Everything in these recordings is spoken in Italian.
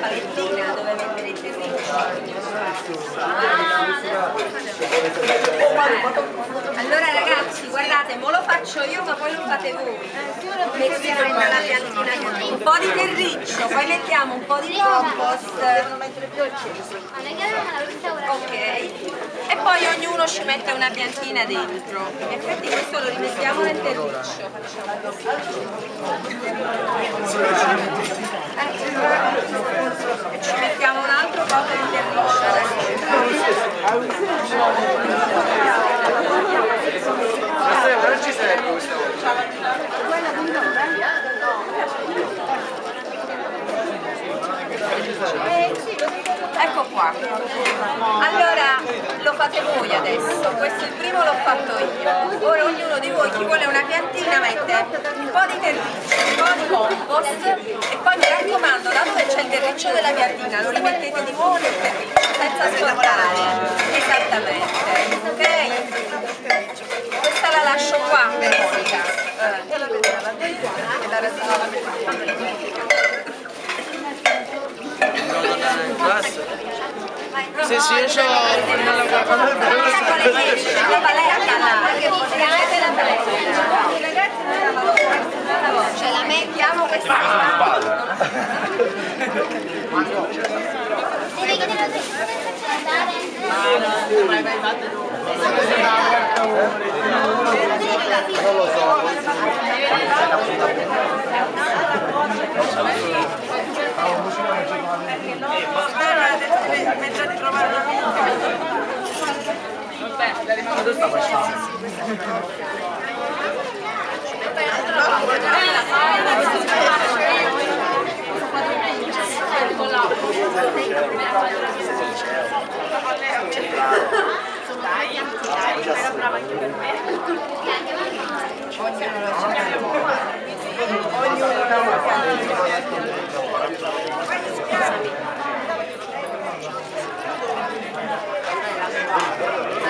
palettina dove mettere il terriccio. Allora ragazzi, guardate, mo lo faccio io ma poi lo fate voi. Mettiamo la piantina così, un po' di terriccio, poi mettiamo un po' di compost. Ok, e poi ognuno ci mette una piantina dentro. In effetti questo lo rimettiamo nel terriccio. E ci mettiamo un altro po' di terriccio. Non ci serve questa volta. Ecco qua. Allora lo fate voi adesso, questo il primo l'ho fatto io. Ora ognuno di voi, chi vuole una piantina, mette un po' di terriccio, un po' di compost e poi mi raccomando, da dove c'è il terriccio della piantina, lo rimettete di nuovo nel terriccio, senza scordare. Esattamente. Ok? Questa la lascio qua, Veronica. Se riesce a farmela ce la mettiamo questa non lo so.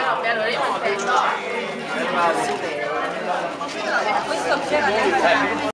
questo